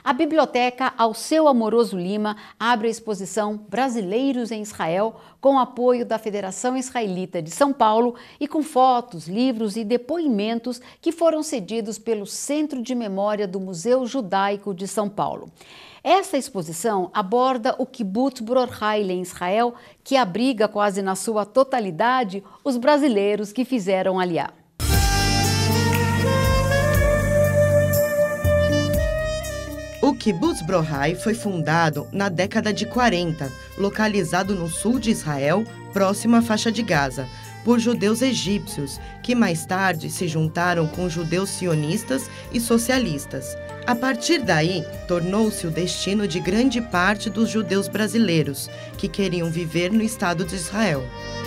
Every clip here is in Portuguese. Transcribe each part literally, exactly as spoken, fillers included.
A Biblioteca Alceu Amoroso Lima abre a exposição Brasileiros em Israel, com apoio da Federação Israelita de São Paulo e com fotos, livros e depoimentos que foram cedidos pelo Centro de Memória do Museu Judaico de São Paulo. Essa exposição aborda o Kibbutz Bror-Heil em Israel, que abriga quase na sua totalidade os brasileiros que fizeram Aliá. O Kibbutz Bror-Heil foi fundado na década de quarenta, localizado no sul de Israel, próximo à faixa de Gaza, por judeus egípcios, que mais tarde se juntaram com judeus sionistas e socialistas. A partir daí, tornou-se o destino de grande parte dos judeus brasileiros, que queriam viver no Estado de Israel.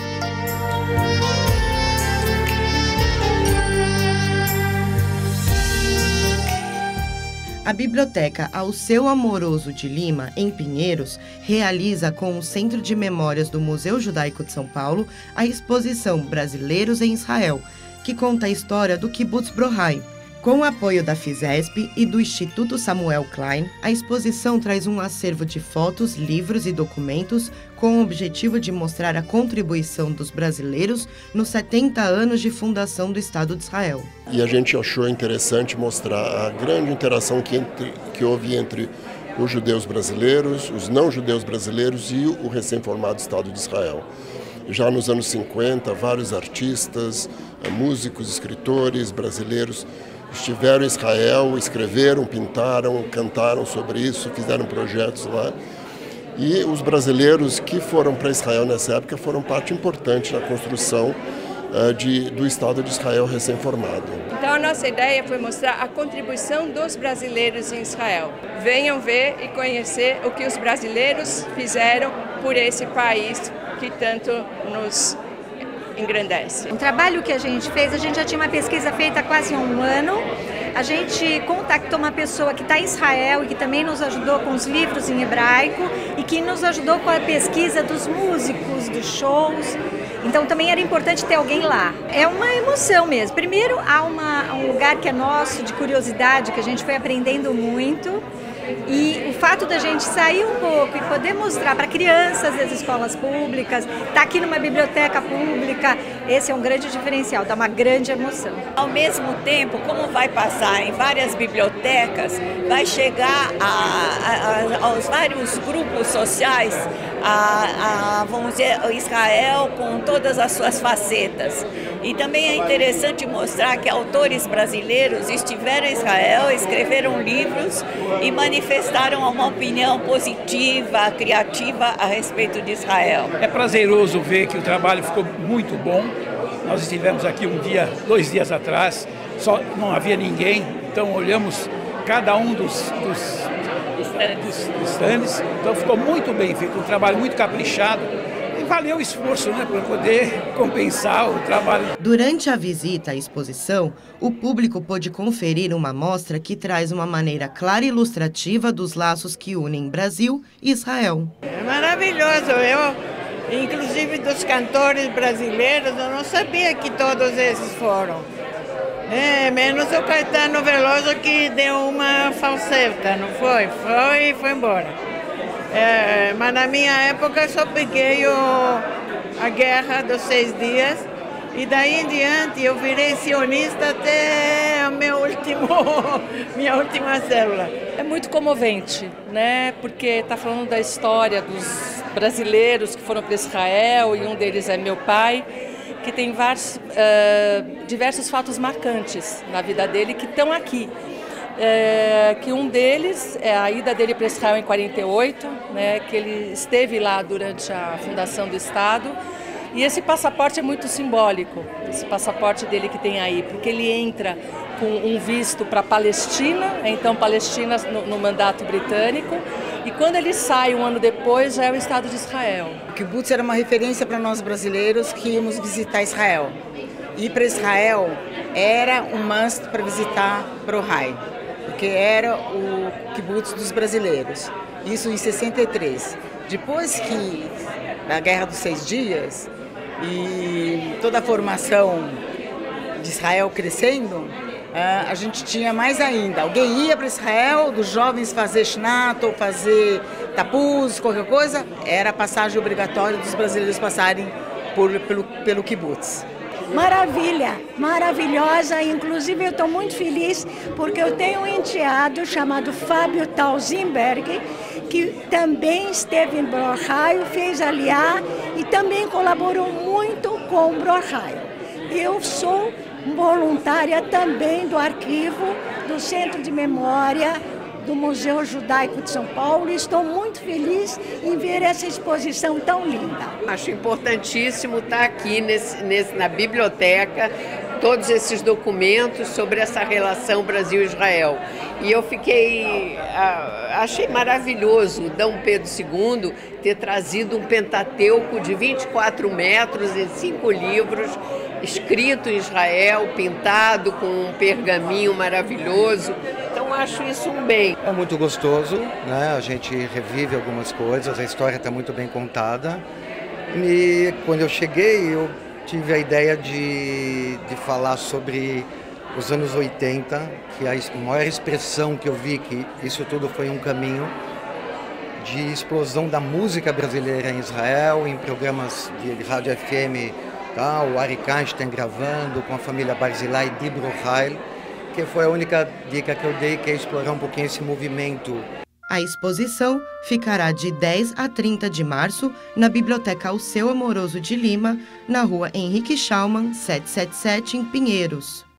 A Biblioteca Alceu Amoroso de Lima, em Pinheiros, realiza com o Centro de Memórias do Museu Judaico de São Paulo a exposição Brasileiros em Israel, que conta a história do Kibbutz Bror-Heil. Com o apoio da Fizesp e do Instituto Samuel Klein, a exposição traz um acervo de fotos, livros e documentos com o objetivo de mostrar a contribuição dos brasileiros nos setenta anos de fundação do Estado de Israel. E a gente achou interessante mostrar a grande interação que, entre, que houve entre os judeus brasileiros, os não-judeus brasileiros e o recém-formado Estado de Israel. Já nos anos cinquenta, vários artistas, músicos, escritores brasileiros estiveram em Israel, escreveram, pintaram, cantaram sobre isso, fizeram projetos lá. E os brasileiros que foram para Israel nessa época foram parte importante na construção uh, de, do Estado de Israel recém-formado. Então a nossa ideia foi mostrar a contribuição dos brasileiros em Israel. Venham ver e conhecer o que os brasileiros fizeram por esse país que tanto nos engrandece. O trabalho que a gente fez, a gente já tinha uma pesquisa feita há quase um ano. A gente contactou uma pessoa que está em Israel e que também nos ajudou com os livros em hebraico e que nos ajudou com a pesquisa dos músicos, dos shows. Então também era importante ter alguém lá. É uma emoção mesmo. Primeiro, há uma, um lugar que é nosso, de curiosidade, que a gente foi aprendendo muito. E o fato da gente sair um pouco e poder mostrar para crianças das escolas públicas, estar aqui numa biblioteca pública, esse é um grande diferencial, dá uma grande emoção. Ao mesmo tempo, como vai passar em várias bibliotecas, vai chegar a, a, aos vários grupos sociais, a, a, vamos dizer, Israel com todas as suas facetas. E também é interessante mostrar que autores brasileiros estiveram em Israel, escreveram livros e manifestaram uma opinião positiva, criativa a respeito de Israel. É prazeroso ver que o trabalho ficou muito bom. Nós estivemos aqui um dia, dois dias atrás, só não havia ninguém, então olhamos cada um dos, dos, dos, dos stands, então ficou muito bem feito, um trabalho muito caprichado. Valeu o esforço, né, para poder compensar o trabalho. Durante a visita à exposição, o público pôde conferir uma mostra que traz uma maneira clara e ilustrativa dos laços que unem Brasil e Israel. É maravilhoso, eu, inclusive dos cantores brasileiros, eu não sabia que todos esses foram. É, menos o Caetano Veloso que deu uma falseta, não foi? Foi e foi embora. É, mas na minha época só peguei o, a Guerra dos Seis Dias e daí em diante eu virei sionista até a meu último, minha última célula. É muito comovente, né? Porque está falando da história dos brasileiros que foram para Israel e um deles é meu pai, que tem vários, uh, diversos fatos marcantes na vida dele que estão aqui. É, que um deles é a ida dele para Israel em quarenta e oito, né, que ele esteve lá durante a fundação do Estado, e esse passaporte é muito simbólico, esse passaporte dele que tem aí, porque ele entra com um visto para a Palestina, então Palestina no, no mandato britânico, e quando ele sai um ano depois já é o Estado de Israel. O Kibbutz era uma referência para nós brasileiros que íamos visitar Israel. Ir para Israel era um must para visitar Bror-Heil, porque era o Kibbutz dos brasileiros, isso em sessenta e três. Depois que da Guerra dos Seis Dias e toda a formação de Israel crescendo, a gente tinha mais ainda. Alguém ia para Israel, dos jovens fazer shnato, ou fazer tapuz, qualquer coisa, era passagem obrigatória dos brasileiros passarem por, pelo, pelo kibbutz. Maravilha, maravilhosa, inclusive eu estou muito feliz porque eu tenho um enteado chamado Fábio Tausenberg, que também esteve em Bro Ohio, fez aliá e também colaborou muito com o Bro Ohio. Eu sou voluntária também do arquivo do Centro de Memória do Museu Judaico de São Paulo e estou muito feliz em ver essa exposição tão linda. Acho importantíssimo estar aqui nesse, nesse, na biblioteca, todos esses documentos sobre essa relação Brasil-Israel. E eu fiquei, achei maravilhoso o Dom Pedro segundo ter trazido um Pentateuco de vinte e quatro metros em cinco livros, escrito em Israel, pintado com um pergaminho maravilhoso. Então acho isso um bem. É muito gostoso, né? A gente revive algumas coisas, a história está muito bem contada. E quando eu cheguei, eu tive a ideia de, de falar sobre os anos oitenta, que a maior expressão que eu vi que isso tudo foi um caminho de explosão da música brasileira em Israel, em programas de rádio F M, tá? O Arik Einstein gravando com a família Barzilai de Bro Ohio, que foi a única dica que eu dei, que é explorar um pouquinho esse movimento. A exposição ficará de dez a trinta de março na Biblioteca Alceu Amoroso de Lima, na rua Henrique Schaumann, setecentos e setenta e sete, em Pinheiros.